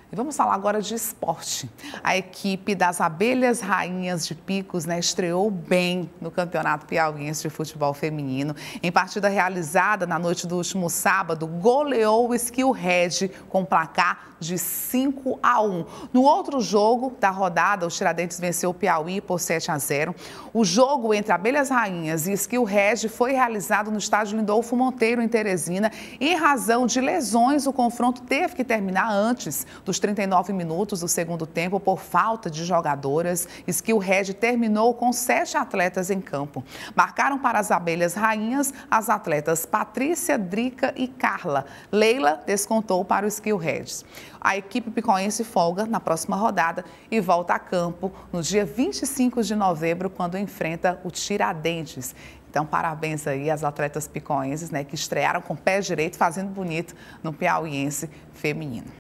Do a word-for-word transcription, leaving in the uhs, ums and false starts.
E vamos falar agora de esporte. A equipe das Abelhas Rainhas de Picos, né, estreou bem no Campeonato Piauiense de Futebol Feminino. Em partida realizada na noite do último sábado, goleou o Skill Red com placar de cinco a um. No outro jogo da rodada, os Tiradentes venceu o Piauí por sete a zero. O jogo entre Abelhas Rainhas e Skill Red foi realizado no estádio Lindolfo Monteiro, em Teresina. Em razão de lesões, o confronto teve que terminar antes dos trinta e nove minutos do segundo tempo por falta de jogadoras. Skill Red terminou com sete atletas em campo. Marcaram para as Abelhas Rainhas as atletas Patrícia, Drica e Carla. Leila descontou para o Skill Red. A equipe picoense folga na próxima rodada e volta a campo no dia vinte e cinco de novembro, quando enfrenta o Tiradentes. Então, parabéns aí às atletas picoenses, né, que estrearam com o pé direito, fazendo bonito no Piauiense feminino.